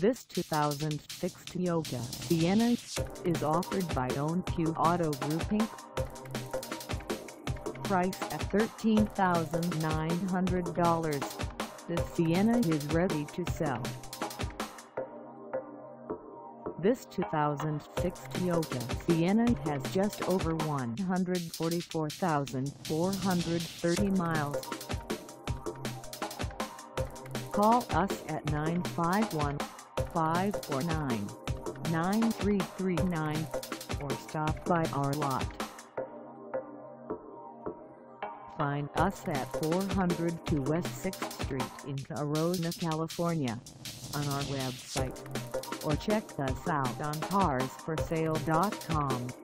This 2006 Toyota Sienna is offered by ONQ Auto Group Inc. Priced at $13,900, this Sienna is ready to sell. This 2006 Toyota Sienna has just over 144,430 miles. Call us at 951-549-9339 or stop by our lot. Find us at 402 West 6th Street in Corona, California, on our website, or check us out on carsforsale.com.